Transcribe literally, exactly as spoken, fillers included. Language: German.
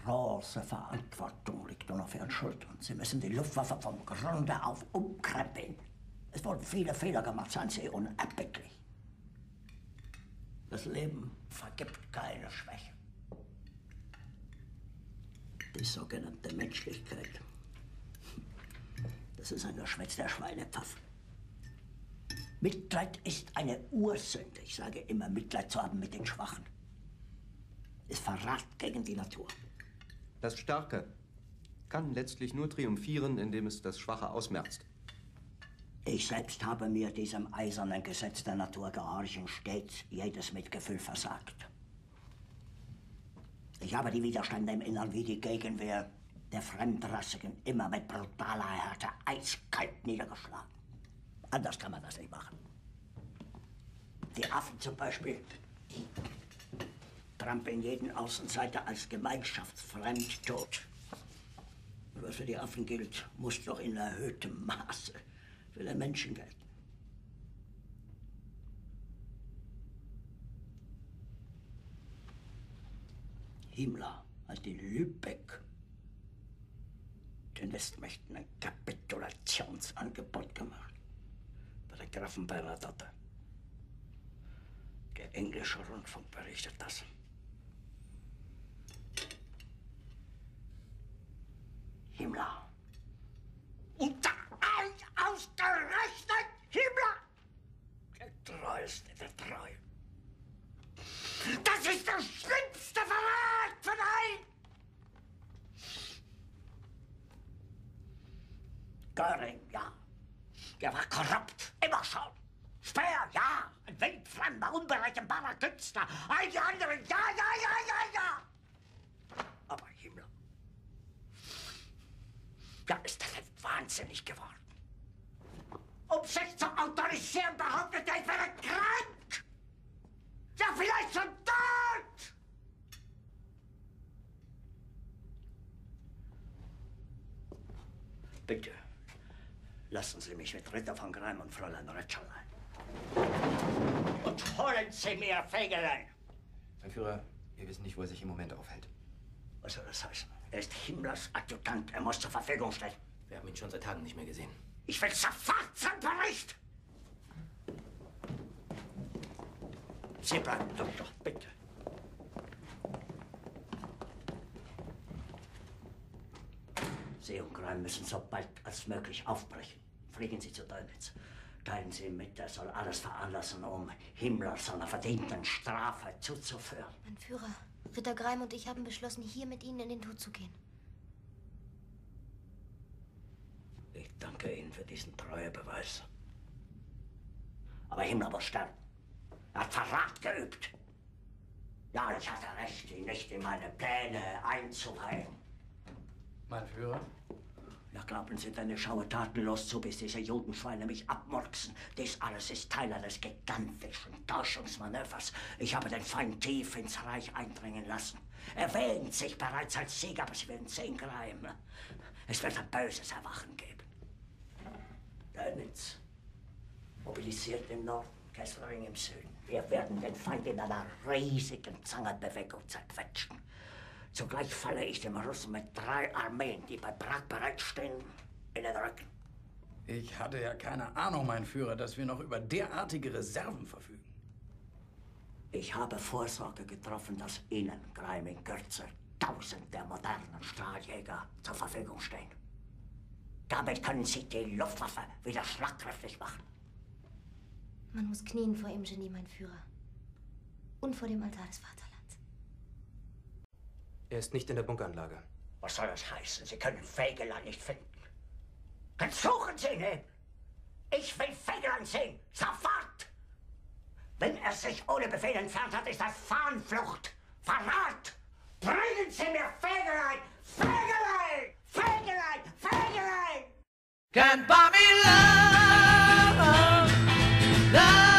große Verantwortung liegt nun auf Ihren Schultern. Sie müssen die Luftwaffe vom Grunde auf umkrempeln. Es wurden viele Fehler gemacht, seien Sie unerbittlich. Das Leben vergibt keine Schwäche. Die sogenannte Menschlichkeit, das ist ein Geschwätz der Schweinepfaffen. Mitleid ist eine Ursünde. Ich sage immer, Mitleid zu haben mit den Schwachen. Ist Verrat gegen die Natur. Das Starke kann letztlich nur triumphieren, indem es das Schwache ausmerzt. Ich selbst habe mir diesem eisernen Gesetz der Natur gehorchen stets jedes Mitgefühl versagt. Ich habe die Widerstände im Innern wie die Gegenwehr der Fremdrassigen immer mit brutaler Härte eiskalt niedergeschlagen. Anders kann man das nicht machen. Die Affen zum Beispiel trampeln jeden Außenseiter als gemeinschaftsfremd tot. Und was für die Affen gilt, muss doch in erhöhtem Maße für den Menschen gelten. Himmler hat in Lübeck den Westmächten ein Kapitulationsangebot gemacht. Bei der Grafen Bernadotte. Der englische Rundfunk berichtet das. Himmler. Und da ausgerechnet Himmler! Der Treueste der Treue. Das ist der schlimmste Verrat von allen! Göring, ja. Der war korrupt, immer schon. Speer, ja. Ein wildfremder, unberechenbarer Künstler. All die anderen, ja, ja, ja, ja, ja. Aber Himmler, da ist er wahnsinnig geworden. Um sich zu autorisieren, behauptet er, ich wäre krank. Ja, vielleicht schon tot. Bitte, lassen Sie mich mit Ritter von Greim und Fräulein Retscherlein. Und holen Sie mir Fegelein. Mein Führer, wir wissen nicht, wo er sich im Moment aufhält. Was soll das heißen? Er ist Himmlers Adjutant. Er muss zur Verfügung stehen. Wir haben ihn schon seit Tagen nicht mehr gesehen. Ich will sofort zum Bericht. Sie bleiben, Doktor, bitte. Sie und Greim müssen so bald als möglich aufbrechen. Fliegen Sie zu Dönitz. Teilen Sie ihm mit, er soll alles veranlassen, um Himmler seiner verdienten Strafe zuzuführen. Mein Führer, Ritter Greim und ich haben beschlossen, hier mit Ihnen in den Tod zu gehen. Ich danke Ihnen für diesen Treuebeweis. Aber Himmler muss sterben. Er hat Verrat geübt. Ja, ich hatte recht, ihn nicht in meine Pläne einzuweihen. Mein Führer? Ja, glauben Sie denn, ich schaue tatenlos zu, bis diese Judenschweine mich abmurksen? Dies alles ist Teil eines gigantischen Täuschungsmanövers. Ich habe den Feind tief ins Reich eindringen lassen. Er wähnt sich bereits als Sieger, aber Sie werden sehen, Greim. Es wird ein böses Erwachen geben. Dönitz mobilisiert im Norden, Kesselring im Süden. Wir werden den Feind in einer riesigen Zangenbewegung zerquetschen. Zugleich falle ich dem Russen mit drei Armeen, die bei Prag bereitstehen, in den Rücken. Ich hatte ja keine Ahnung, mein Führer, dass wir noch über derartige Reserven verfügen. Ich habe Vorsorge getroffen, dass Ihnen, Greim, in Kürze tausend der modernen Strahljäger zur Verfügung stehen. Damit können Sie die Luftwaffe wieder schlagkräftig machen. Man muss knien vor Ihrem Genie, mein Führer. Und vor dem Altar des Vaterlands. Er ist nicht in der Bunkeranlage. Was soll das heißen? Sie können Fegelein nicht finden. Dann suchen Sie ihn eben. Ich will Fegelein sehen. Sofort! Wenn er sich ohne Befehl entfernt hat, ist das Fahnenflucht. Verrat! Bringen Sie mir Fegelein! Fegelein! Fegelein! Fegelein! Can't buy me love, love.